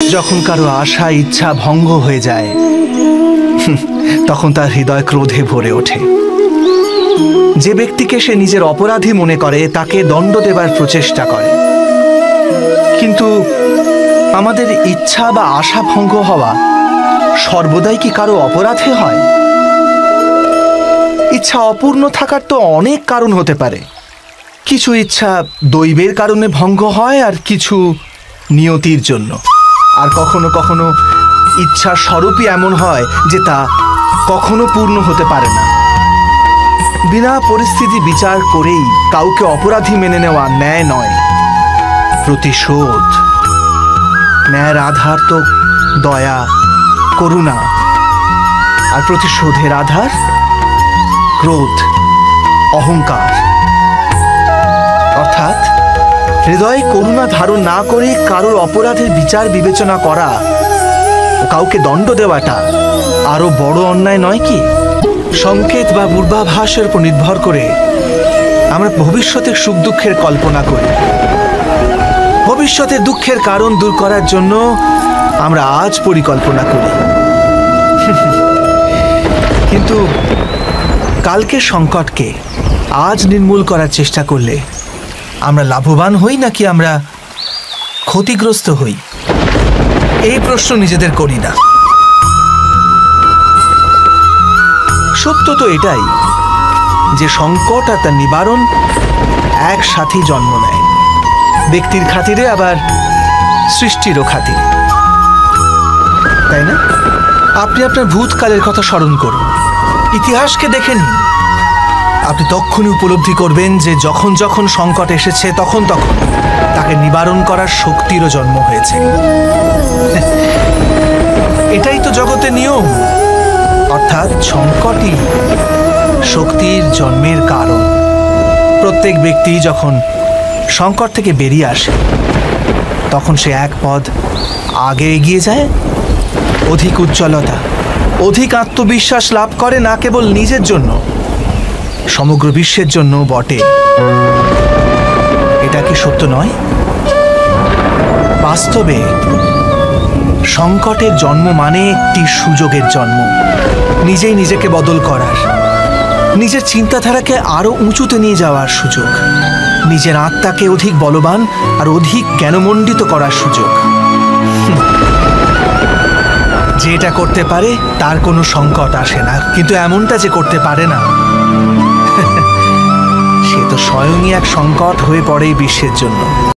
যখন কারো আশা ইচ্ছা ভঙ্গ হয়ে যায় তখন তার হৃদয় ক্রোধে ভরে ওঠে। যে ব্যক্তিকে সে নিজের অপরাধী মনে করে তাকে দণ্ড দেবার প্রচেষ্টা করে। কিন্তু আমাদের ইচ্ছা বা আশা ভঙ্গ হওয়া সর্বদাই কি কারো অপরাধে হয়? ইচ্ছা অপূর্ণ থাকার তো অনেক কারণ হতে পারে। কিছু ইচ্ছা দৈবের কারণে ভঙ্গ হয়, আর কিছু নিয়তির জন্য, আর কখনো কখনো ইচ্ছা স্বরূপই এমন হয় যে তা কখনো পূর্ণ হতে পারে না। বিনা পরিস্থিতি বিচার করেই কাউকে অপরাধী মেনে নেওয়া ন্যায় নয়। প্রতিশোধ, ন্যায়ের আধার তো দয়া, করুণা, আর প্রতিশোধের আধার ক্রোধ, অহংকার। অর্থাৎ হৃদয়ে করুণা ধারণ না করে কারোর অপরাধের বিচার বিবেচনা করা ও কাউকে দণ্ড দেওয়াটা আরো বড় অন্যায় নয় কি? সংকেত বা পূর্বাভাসের উপর নির্ভর করে আমরা ভবিষ্যতের সুখ দুঃখের কল্পনা করি। ভবিষ্যতের দুঃখের কারণ দূর করার জন্য আমরা আজ পরিকল্পনা করি। কিন্তু কালকের সংকটকে আজ নির্মূল করার চেষ্টা করলে আমরা লাভবান হই নাকি আমরা ক্ষতিগ্রস্ত হই? এই প্রশ্ন নিজেদের করি না। সত্য তো এটাই যে সংকট আর তার নিবারণ একসাথেই জন্ম নেয়, ব্যক্তির খাতিরে আবার সৃষ্টিরও খাতিরে, তাই না? আপনি আপনার ভূতকালের কথা স্মরণ করুন, ইতিহাসকে দেখে নিন। আপনি তখনই উপলব্ধি করবেন যে যখন যখন সংকট এসেছে তখন তখন তাকে নিবারণ করার শক্তিরও জন্ম হয়েছে। এটাই তো জগতের নিয়ম। অর্থাৎ সংকটই শক্তির জন্মের কারণ। প্রত্যেক ব্যক্তি যখন সংকট থেকে বেরিয়ে আসে তখন সে এক পদ আগে এগিয়ে যায়, অধিক উজ্জ্বলতা, অধিক আত্মবিশ্বাস লাভ করে, না কেবল নিজের জন্য, সমগ্র বিশ্বের জন্য বটে। এটা কি সত্য নয়? বাস্তবে সংকটের জন্ম মানে একটি সুযোগের জন্ম, নিজেই নিজেকে বদল করার, নিজের চিন্তাধারাকে আরো উঁচুতে নিয়ে যাওয়ার সুযোগ, নিজের আত্মাকে অধিক বলবান আর অধিক জ্ঞানমণ্ডিত করার সুযোগ। যে এটা করতে পারে তার কোনো সংকট আসে না, কিন্তু এমনটা যে করতে পারে না সে তো স্বয়ংই এক সংকট হয়ে পড়ে বিশ্বের জন্য।